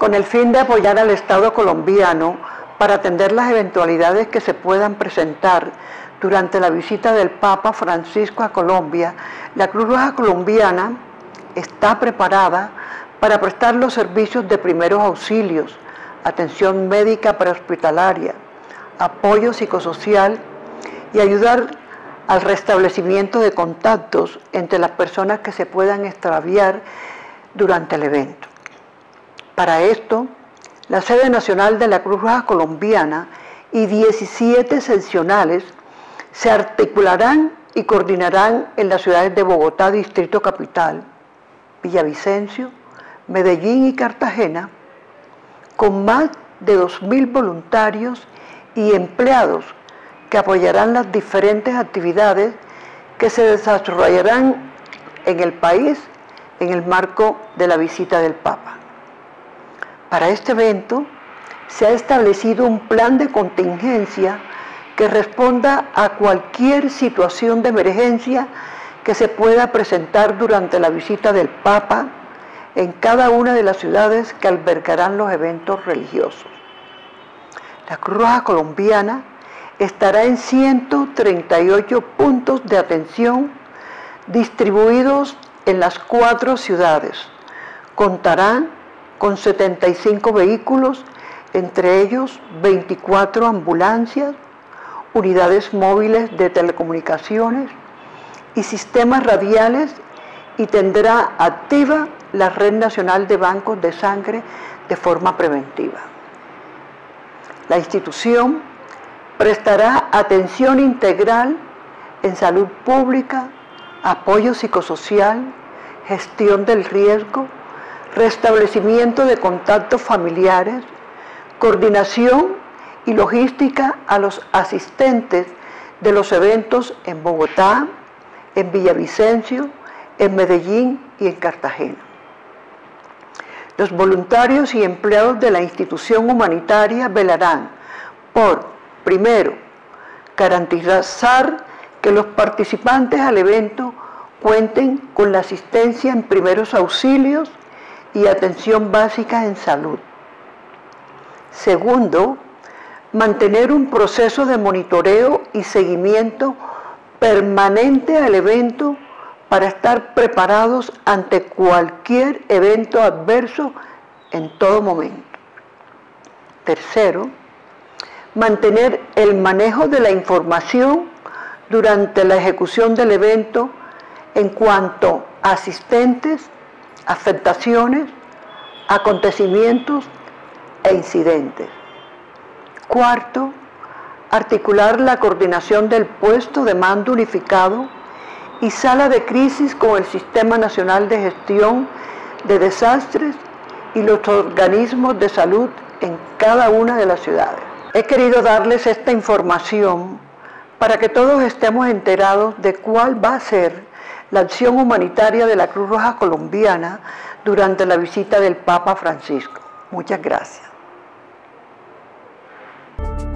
con el fin de apoyar al Estado colombiano para atender las eventualidades que se puedan presentar durante la visita del Papa Francisco a Colombia. La Cruz Roja Colombiana está preparada para prestar los servicios de primeros auxilios, atención médica prehospitalaria, apoyo psicosocial y ayudar al restablecimiento de contactos entre las personas que se puedan extraviar durante el evento. Para esto, la sede nacional de la Cruz Roja Colombiana y 17 seccionales se articularán y coordinarán en las ciudades de Bogotá, Distrito Capital, Villavicencio, Medellín y Cartagena, con más de 2.000 voluntarios y empleados que apoyarán las diferentes actividades que se desarrollarán en el país en el marco de la visita del Papa. Para este evento se ha establecido un plan de contingencia que responda a cualquier situación de emergencia que se pueda presentar durante la visita del Papa en cada una de las ciudades que albergarán los eventos religiosos. La Cruz Roja Colombiana estará en 138 puntos de atención distribuidos en las 4 ciudades. Contarán con 75 vehículos, entre ellos 24 ambulancias, unidades móviles de telecomunicaciones y sistemas radiales, y tendrá activa la Red Nacional de Bancos de Sangre de forma preventiva. La institución prestará atención integral en salud pública, apoyo psicosocial, gestión del riesgo, restablecimiento de contactos familiares, coordinación y logística a los asistentes de los eventos en Bogotá, en Villavicencio, en Medellín y en Cartagena. Los voluntarios y empleados de la institución humanitaria velarán por, primero, garantizar que los participantes al evento cuenten con la asistencia en primeros auxilios y atención básica en salud. Segundo, mantener un proceso de monitoreo y seguimiento permanente al evento para estar preparados ante cualquier evento adverso en todo momento. Tercero, mantener el manejo de la información durante la ejecución del evento en cuanto a asistentes, afectaciones, acontecimientos e incidentes. Cuarto, articular la coordinación del puesto de mando unificado y sala de crisis con el Sistema Nacional de Gestión de Desastres y los organismos de salud en cada una de las ciudades. He querido darles esta información para que todos estemos enterados de cuál va a ser la acción humanitaria de la Cruz Roja Colombiana durante la visita del Papa Francisco. Muchas gracias.